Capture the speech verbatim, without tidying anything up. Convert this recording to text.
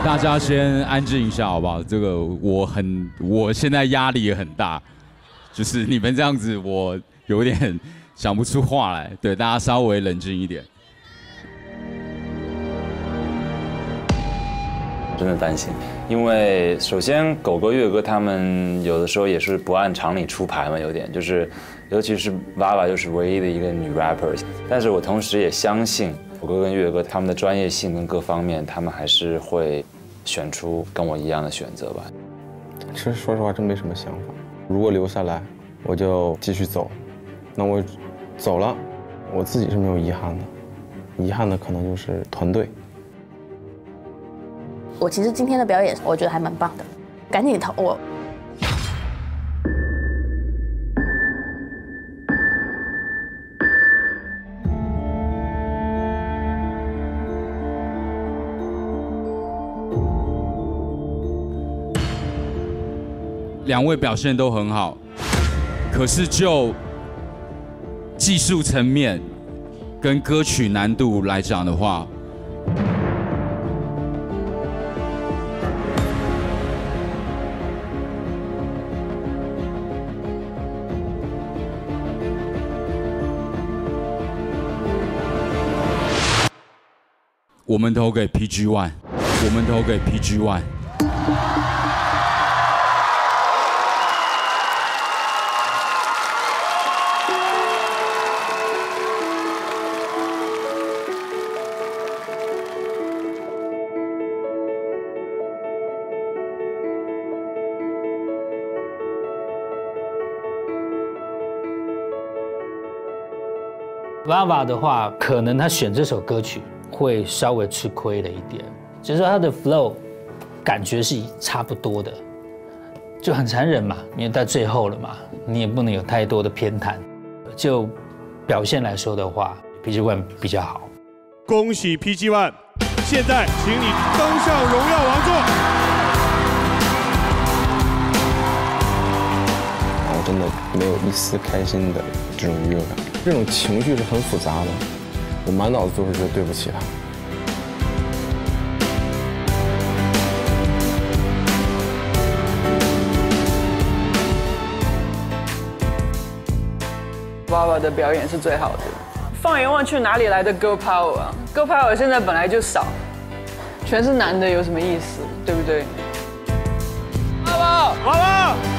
大家先安静一下，好不好？这个我很，我现在压力也很大，就是你们这样子，我有点想不出话来。对，大家稍微冷静一点。 真的担心，因为首先狗哥、月哥他们有的时候也是不按常理出牌嘛，有点就是，尤其是娃娃就是唯一的一个女 rapper， 但是我同时也相信狗哥跟月哥他们的专业性跟各方面，他们还是会选出跟我一样的选择吧。 其实说实话，真没什么想法。如果留下来，我就继续走；那我走了，我自己是没有遗憾的，遗憾的可能就是团队。 我其实今天的表演，我觉得还蛮棒的，赶紧投我。 两位表现都很好，可是就技术层面跟歌曲难度来讲的话，我们投给 P G 一， 我们投给 P G 一。 娃娃的话，可能他选这首歌曲会稍微吃亏了一点，就是说他的 flow 感觉是差不多的，就很残忍嘛，因为到最后了嘛，你也不能有太多的偏袒。就表现来说的话 ，P G 一 比较好。 恭喜 P G 一， 现在请你登上荣耀王座。 我真的没有一丝开心的这种愉悦感。这种情绪是很复杂的，我满脑子都是觉得对不起他。 娃娃的表演是最好的。放眼望去，哪里来的 girl power 啊 ？girl power 现在本来就少，全是男的，有什么意思？对不对？ 娃娃，娃娃。